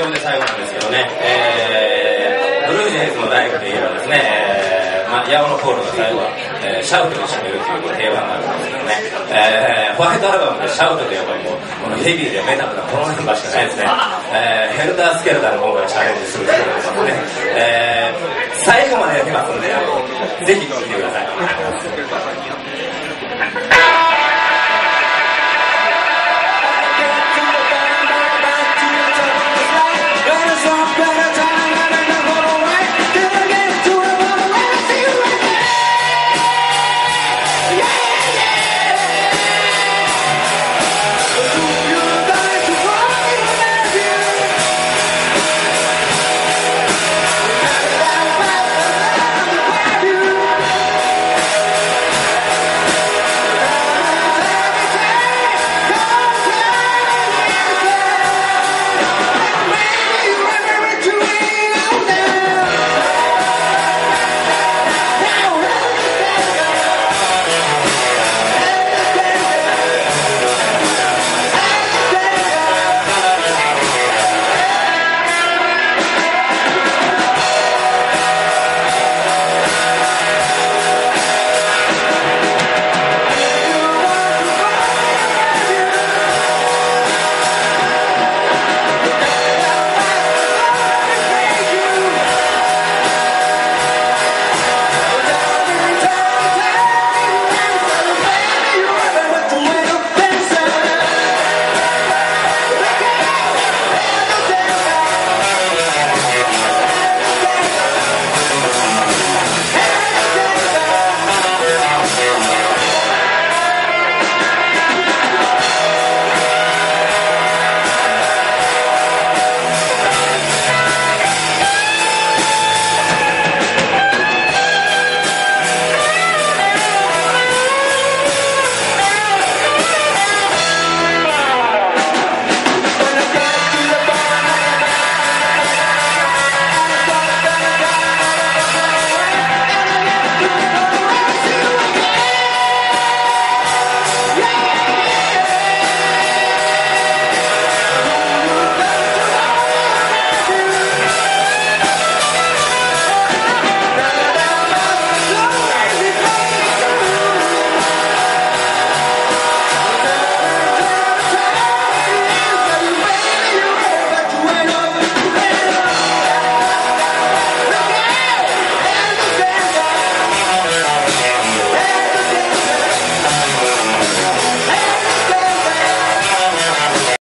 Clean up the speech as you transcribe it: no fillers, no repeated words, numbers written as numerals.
これで最後なんですけどね、ブルージェイズのライブで言えばですね、ヤオノポールの最後は、シャウトで締めるという定番があるんですけどね、ホワイトアルバムでシャウトでやっぱりもうこのヘビーでメタルなこのメンバーしかないですね。ヘルタースケルターの方がチャレンジするということですね、最後までやってますんで、ぜひ聴いてください。